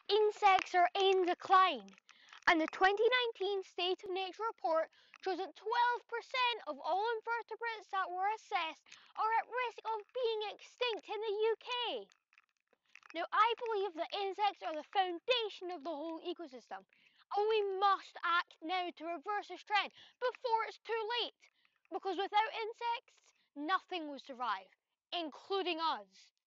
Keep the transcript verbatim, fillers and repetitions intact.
Insects are in decline, and the twenty nineteen State of Nature report shows that twelve percent of all invertebrates that were assessed are at risk of being extinct in the U K. Now, I believe that insects are the foundation of the whole ecosystem, and we must act now to reverse this trend before it's too late, because without insects, nothing will survive, including us.